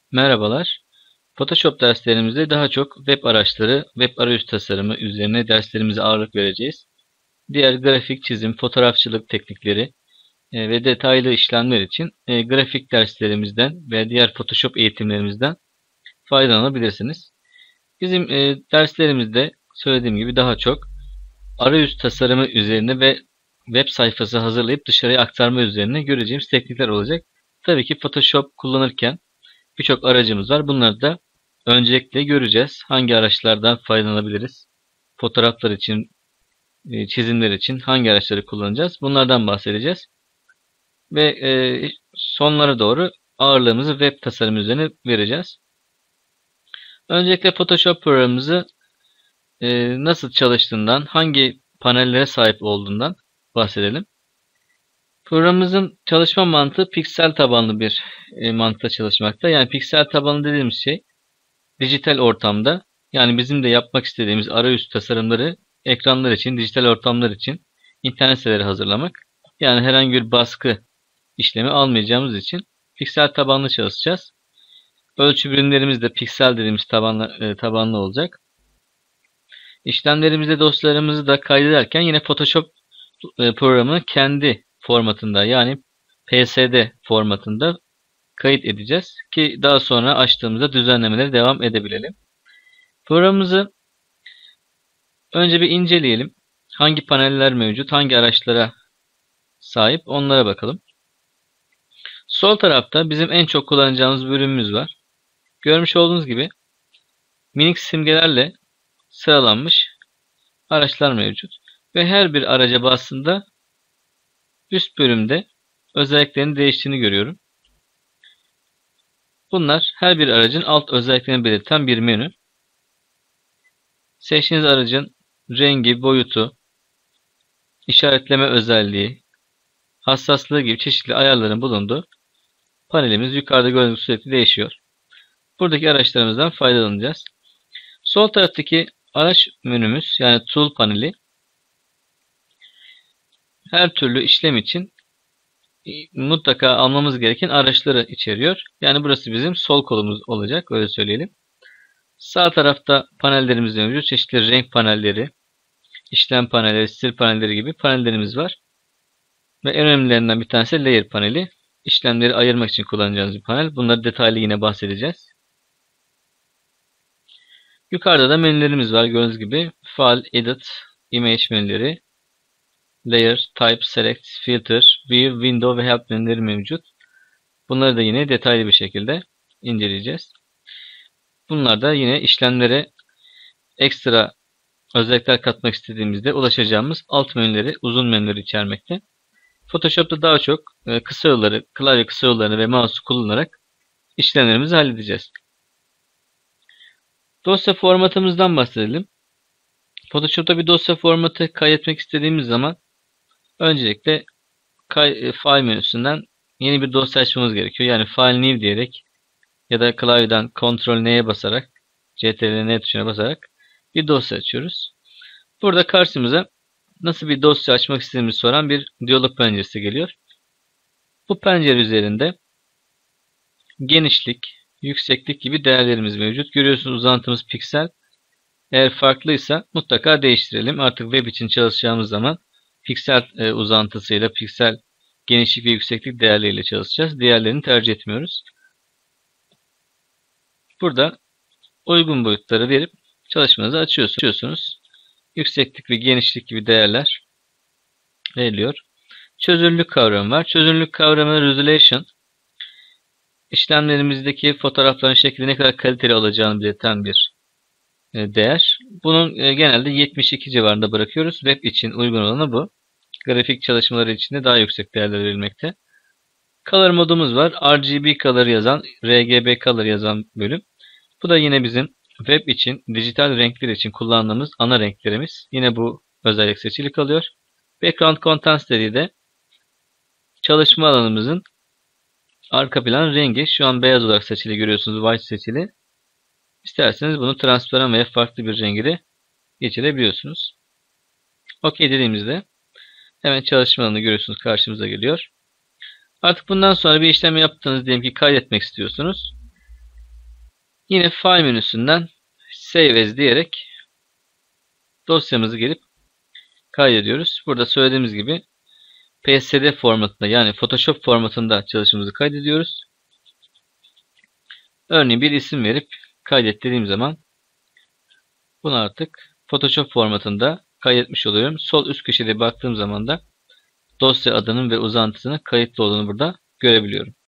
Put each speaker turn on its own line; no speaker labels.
Merhabalar. Photoshop derslerimizde daha çok web araçları, web arayüz tasarımı üzerine derslerimize ağırlık vereceğiz. Diğer grafik çizim, fotoğrafçılık teknikleri ve detaylı işlemler için grafik derslerimizden ve diğer Photoshop eğitimlerimizden faydalanabilirsiniz. Bizim derslerimizde söylediğim gibi daha çok arayüz tasarımı üzerine ve web sayfası hazırlayıp dışarıya aktarma üzerine göreceğimiz teknikler olacak. Tabii ki Photoshop kullanırken birçok aracımız var. Bunları da öncelikle göreceğiz. Hangi araçlardan faydalanabiliriz? Fotoğraflar için, çizimler için hangi araçları kullanacağız? Bunlardan bahsedeceğiz. Ve sonlara doğru ağırlığımızı web tasarım üzerine vereceğiz. Öncelikle Photoshop programımızı nasıl çalıştığından, hangi panellere sahip olduğundan bahsedelim. Programımızın çalışma mantığı piksel tabanlı bir mantıkla çalışmakta. Yani piksel tabanlı dediğimiz şey dijital ortamda, yani bizim de yapmak istediğimiz arayüz tasarımları ekranlar için, dijital ortamlar için internet siteleri hazırlamak. Yani herhangi bir baskı işlemi almayacağımız için piksel tabanlı çalışacağız. Ölçü birimlerimiz de piksel dediğimiz tabanlı olacak. İşlemlerimizde dosyalarımızı da kaydederken yine Photoshop programının kendi formatında, yani PSD formatında kayıt edeceğiz ki daha sonra açtığımızda düzenlemeleri devam edebilelim. Programımızı önce bir inceleyelim. Hangi paneller mevcut, hangi araçlara sahip, onlara bakalım. Sol tarafta bizim en çok kullanacağımız bölümümüz var. Görmüş olduğunuz gibi minik simgelerle sıralanmış araçlar mevcut. Ve her bir araca bastığında üst bölümde özelliklerini değiştiğini görüyorum. Bunlar her bir aracın alt özelliklerini belirten bir menü. Seçtiğiniz aracın rengi, boyutu, işaretleme özelliği, hassaslığı gibi çeşitli ayarların bulunduğu panelimiz yukarıda gördüğünüz sürekli değişiyor. Buradaki araçlarımızdan faydalanacağız. Sol taraftaki araç menümüz, yani Tool paneli, her türlü işlem için mutlaka almamız gereken araçları içeriyor. Yani burası bizim sol kolumuz olacak, öyle söyleyelim. Sağ tarafta panellerimiz mevcut. Çeşitli renk panelleri, işlem panelleri, stil panelleri gibi panellerimiz var. Ve en önemlilerinden bir tanesi Layer paneli. İşlemleri ayırmak için kullanacağımız bir panel. Bunları detaylı yine bahsedeceğiz. Yukarıda da menülerimiz var. Gördüğünüz gibi File, Edit, Image menüleri, Layer, Type, Select, Filter, View, Window ve Help menüleri mevcut. Bunları da yine detaylı bir şekilde inceleyeceğiz. Bunlar da yine işlemlere ekstra özellikler katmak istediğimizde ulaşacağımız alt menüleri, uzun menüleri içermekte. Photoshop'ta daha çok kısa yolları, klavye kısa yollarını ve mouse'u kullanarak işlemlerimizi halledeceğiz. Dosya formatımızdan bahsedelim. Photoshop'ta bir dosya formatı kaydetmek istediğimiz zaman öncelikle File menüsünden yeni bir dosya açmamız gerekiyor. Yani File New diyerek ya da klavyeden Ctrl N'ye basarak, Ctrl N tuşuna basarak bir dosya açıyoruz. Burada karşımıza nasıl bir dosya açmak istediğimizi soran bir diyalog penceresi geliyor. Bu pencere üzerinde genişlik, yükseklik gibi değerlerimiz mevcut. Görüyorsunuz uzantımız piksel. Eğer farklıysa mutlaka değiştirelim. Artık web için çalışacağımız zaman piksel uzantısıyla, piksel genişlik ve yükseklik değerleriyle çalışacağız. Diğerlerini tercih etmiyoruz. Burada uygun boyutları verip çalışmanızı açıyorsunuz. Yükseklik ve genişlik gibi değerler veriliyor. Çözünürlük kavramı var. Çözünürlük kavramı resolution, işlemlerimizdeki fotoğrafların şekli ne kadar kaliteli olacağını belirten bir değer. Bunun genelde 72 civarında bırakıyoruz. Web için uygun olanı bu. Grafik çalışmaları için de daha yüksek değerler verilmekte. Color modumuz var. RGB color yazan, RGB color yazan bölüm. Bu da yine bizim web için, dijital renkler için kullandığımız ana renklerimiz. Yine bu özellik seçili kalıyor. Background Contents dediği de çalışma alanımızın arka plan rengi. Şu an beyaz olarak seçili, görüyorsunuz. White seçili. İsterseniz bunu transparan veya farklı bir rengi de geçirebiliyorsunuz. OK dediğimizde hemen çalışma alanı görüyorsunuz, karşımıza geliyor. Artık bundan sonra bir işlem yaptığınız, diyelim ki kaydetmek istiyorsunuz. Yine File menüsünden Save As diyerek dosyamızı gelip kaydediyoruz. Burada söylediğimiz gibi PSD formatında, yani Photoshop formatında çalışmamızı kaydediyoruz. Örneğin bir isim verip kaydet dediğim zaman bunu artık Photoshop formatında kaydetmiş oluyorum. Sol üst köşede baktığım zaman da dosya adının ve uzantısının kayıtlı olduğunu burada görebiliyorum.